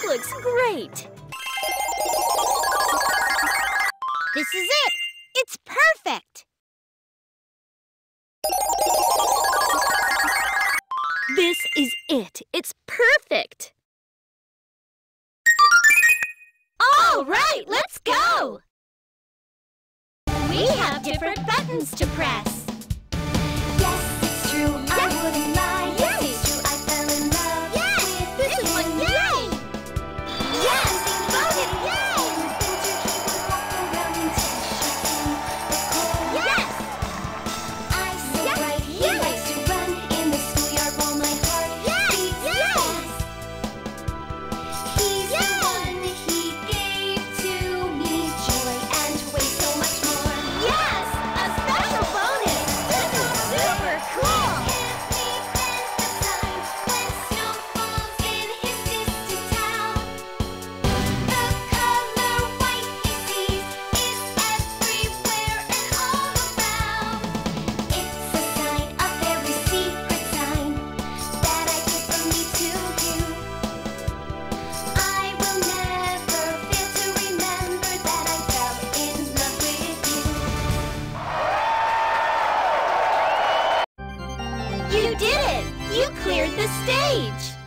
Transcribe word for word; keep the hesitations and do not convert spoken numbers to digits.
looks great! This is it! It's perfect! This is it! It's perfect! All right, let's go! We have different buttons to press. Yes, it's true, I wouldn't lie. Yes, it's true, I fell in love. Yes, this is one, yay! Yes, voted, yay! Yes! I sit right here, likes to run in the schoolyard while my heart beats fast. He's the one, he gave to me joy and way so much more. Yes! A special bonus! This is super cool! When snow falls in his distant town, the color white he sees is everywhere and all around. It's a sign, a very secret sign, that I give from me to you. I will never fail to remember that I fell in love with you. You did it! You cleared the stage!